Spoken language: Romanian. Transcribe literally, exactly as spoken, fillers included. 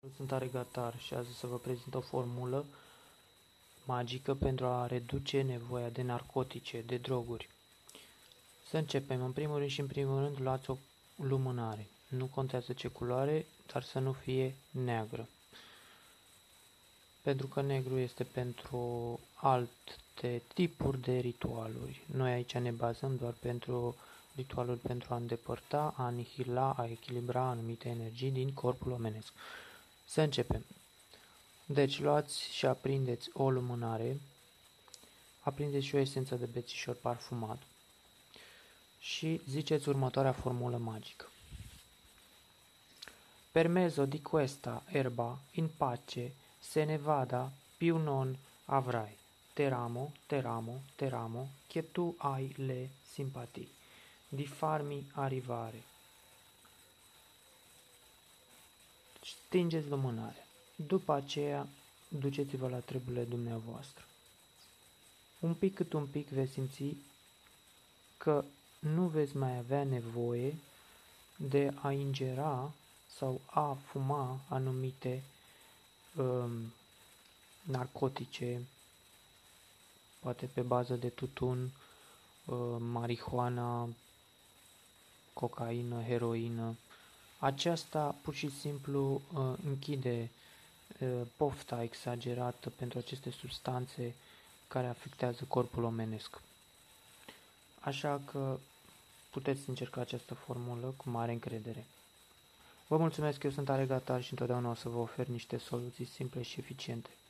Sunt Aregatar și azi să vă prezint o formulă magică pentru a reduce nevoia de narcotice, de droguri. Să începem. În primul rând și în primul rând luați o lumânare. Nu contează ce culoare, dar să nu fie neagră. Pentru că negru este pentru alte tipuri de ritualuri. Noi aici ne bazăm doar pentru ritualuri pentru a îndepărta, a anihila, a echilibra anumite energii din corpul omenesc. Să începem. Deci luați și aprindeți o lumânare, aprindeți și o esență de bețișor parfumat și ziceți următoarea formulă magică. Per mezzo di questa erba in pace se ne vada più non avrai. Te ramo, te ramo, te ramo, che tu hai le simpatii di farmi arrivare. Stingeți lumânarea. După aceea, duceți-vă la treburile dumneavoastră. Un pic cât un pic veți simți că nu veți mai avea nevoie de a ingera sau a fuma anumite um, narcotice, poate pe bază de tutun, uh, marihuana, cocaină, heroină. Aceasta pur și simplu uh, închide uh, pofta exagerată pentru aceste substanțe care afectează corpul omenesc. Așa că puteți încerca această formulă cu mare încredere. Vă mulțumesc, eu sunt Aregatar și întotdeauna o să vă ofer niște soluții simple și eficiente.